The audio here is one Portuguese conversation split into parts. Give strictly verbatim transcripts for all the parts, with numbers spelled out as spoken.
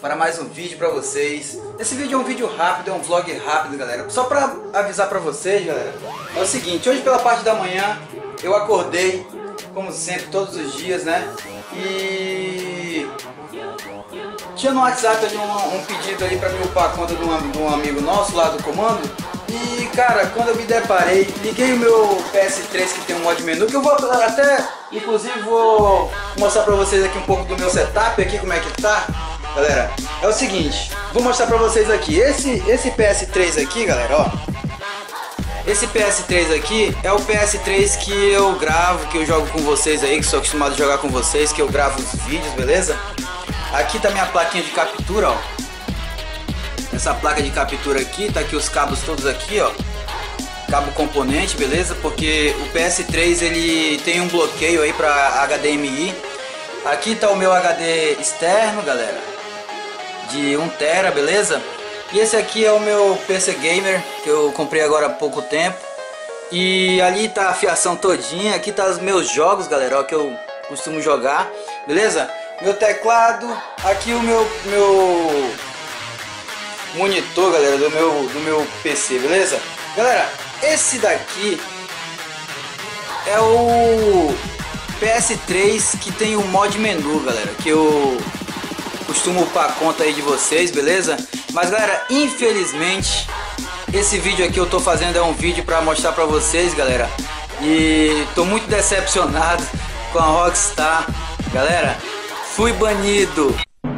para mais um vídeo para vocês. Esse vídeo é um vídeo rápido, é um vlog rápido, galera. Só para avisar para vocês, galera, é o seguinte: hoje pela parte da manhã eu acordei, como sempre, todos os dias, né? E tinha no WhatsApp ali um, um pedido aí para me upar a conta de um, de um amigo nosso lá do comando. E cara, quando eu me deparei, liguei o meu P S três que tem um mod menu, que eu vou até, inclusive vou mostrar pra vocês aqui um pouco do meu setup aqui, como é que tá. Galera, é o seguinte, vou mostrar pra vocês aqui, esse, esse P S três aqui, galera, ó. Esse P S três aqui é o P S três que eu gravo, que eu jogo com vocês aí, que sou acostumado a jogar com vocês, que eu gravo os vídeos, beleza? Aqui tá minha plaquinha de captura, ó. Essa placa de captura aqui, tá aqui os cabos todos aqui, ó. Cabo componente, beleza? Porque o P S três ele tem um bloqueio aí para H D M I. Aqui tá o meu H D externo, galera, de um tera, beleza? E esse aqui é o meu P C Gamer, que eu comprei agora há pouco tempo. E ali tá a fiação todinha. Aqui tá os meus jogos, galera, ó, que eu costumo jogar, beleza? Meu teclado, aqui o meu... meu monitor, galera, do meu, do meu P C, beleza? Galera, esse daqui é o P S três que tem o mod menu, galera, que eu costumo upar a conta aí de vocês, beleza? Mas galera, infelizmente esse vídeo aqui eu tô fazendo é um vídeo pra mostrar pra vocês, galera, e tô muito decepcionado com a Rockstar. Galera, fui banido.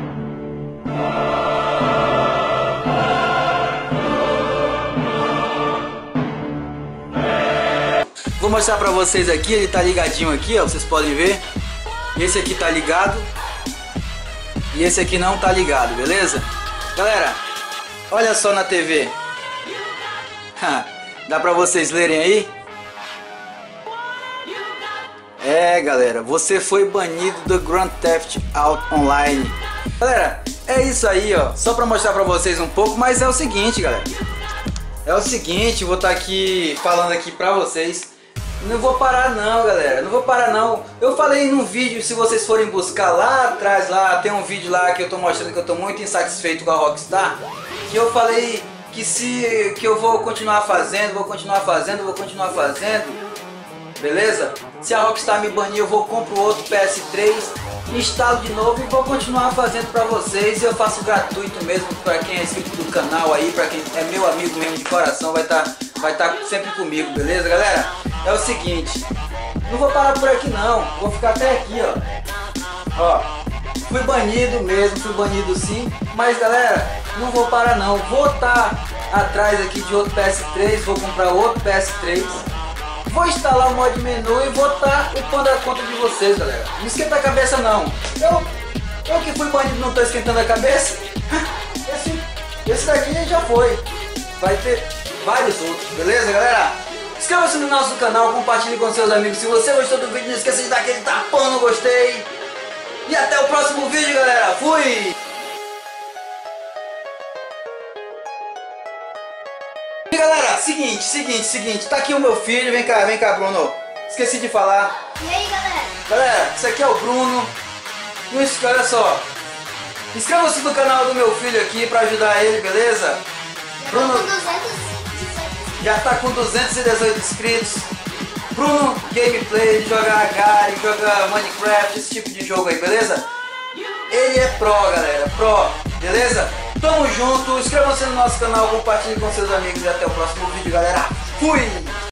Vou mostrar pra vocês aqui, ele tá ligadinho aqui, ó, vocês podem ver. Esse aqui tá ligado e esse aqui não tá ligado, beleza? Galera, olha só na T V. Dá pra vocês lerem aí? É, galera, você foi banido do Grand Theft Auto Online. Galera, é isso aí, ó, só pra mostrar pra vocês um pouco, mas é o seguinte, galera. É o seguinte, vou estar aqui falando aqui pra vocês. Não vou parar não, galera, não vou parar não. Eu falei num vídeo, se vocês forem buscar lá atrás, lá tem um vídeo lá que eu tô mostrando que eu tô muito insatisfeito com a Rockstar, que eu falei que se que eu vou continuar fazendo, vou continuar fazendo, vou continuar fazendo, beleza? Se a Rockstar me banir, eu vou compro outro P S três, instalo de novo e vou continuar fazendo pra vocês. Eu faço gratuito mesmo pra quem é inscrito do canal aí, pra quem é meu amigo mesmo de coração, vai estar vai tá sempre comigo, beleza, galera? É o seguinte, não vou parar por aqui não, vou ficar até aqui, ó. Ó, fui banido mesmo, fui banido sim, mas galera, não vou parar não, vou estar atrás aqui de outro P S três, vou comprar outro P S três, vou instalar o mod menu e vou estar upando a conta de vocês, galera. Não esquenta a cabeça não, eu, eu que fui banido não estou esquentando a cabeça. Esse, esse daqui já foi, vai ter vários outros, beleza, galera? Inscreva-se no nosso canal, compartilhe com seus amigos. Se você gostou do vídeo, não esqueça de dar aquele tapão no gostei. E até o próximo vídeo, galera. Fui! E galera, seguinte, seguinte, seguinte. Tá aqui o meu filho. Vem cá, vem cá, Bruno. Esqueci de falar. E aí, galera? Galera, isso aqui é o Bruno. Não esquece, olha só. Inscreva-se no canal do meu filho aqui pra ajudar ele, beleza? Já Bruno... tô com duzentos e dezoito. Já tá com duzentos e dezoito inscritos. Bruno Gameplay, joga Agari, joga Minecraft, esse tipo de jogo aí, beleza? Ele é pro, galera, pro, beleza? Tamo junto, inscreva-se no nosso canal, compartilhe com seus amigos e até o próximo vídeo, galera. Fui!